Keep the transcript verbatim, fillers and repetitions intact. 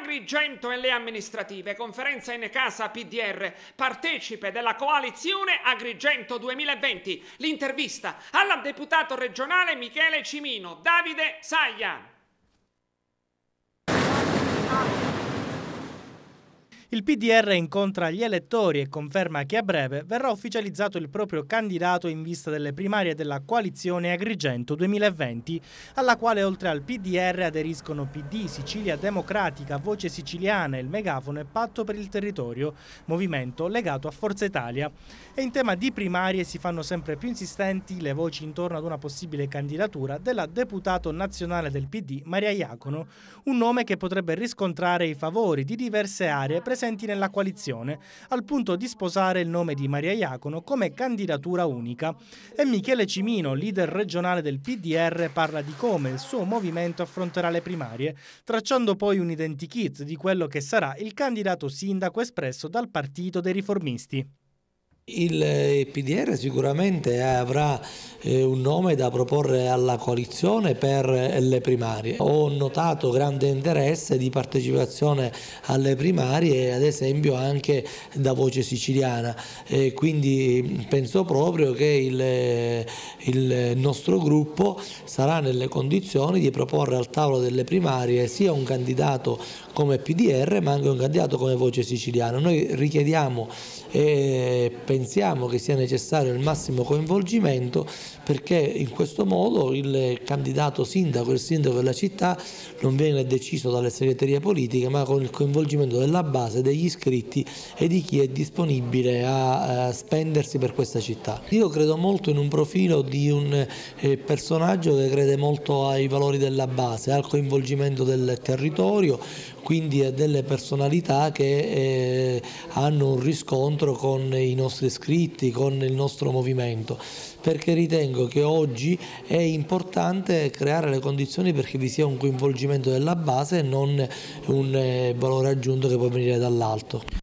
Agrigento e le amministrative, conferenza in casa P D R, partecipe della coalizione Agrigento duemilaventi. L'intervista al deputato regionale Michele Cimino, Davide Saglia. Il P D R incontra gli elettori e conferma che a breve verrà ufficializzato il proprio candidato in vista delle primarie della coalizione Agrigento duemilaventi, alla quale oltre al P D R aderiscono P D, Sicilia Democratica, Voce Siciliana, Il Megafono e Patto per il Territorio, movimento legato a Forza Italia. E in tema di primarie si fanno sempre più insistenti le voci intorno ad una possibile candidatura della deputato nazionale del P D Maria Iacono, un nome che potrebbe riscontrare i favori di diverse aree presenti nella coalizione, al punto di sposare il nome di Maria Iacono come candidatura unica. E Michele Cimino, leader regionale del P D R, parla di come il suo movimento affronterà le primarie, tracciando poi un identikit di quello che sarà il candidato sindaco espresso dal Partito dei Riformisti. Il P D R sicuramente avrà un nome da proporre alla coalizione per le primarie. Ho notato grande interesse di partecipazione alle primarie, ad esempio anche da Voce Siciliana, e quindi penso proprio che il, il nostro gruppo sarà nelle condizioni di proporre al tavolo delle primarie sia un candidato come P D R ma anche un candidato come Voce Siciliana. Noi richiediamo e pensiamo che sia necessario il massimo coinvolgimento, perché in questo modo il candidato sindaco, il sindaco della città non viene deciso dalle segreterie politiche ma con il coinvolgimento della base, degli iscritti e di chi è disponibile a, a spendersi per questa città. Io credo molto in un profilo di un eh, personaggio che crede molto ai valori della base, al coinvolgimento del territorio, quindi a delle personalità che eh, hanno un riscontro con i nostri iscritti, con il nostro movimento, perché ritengo che oggi è importante creare le condizioni perché vi sia un coinvolgimento della base e non un eh, valore aggiunto che può venire dall'alto.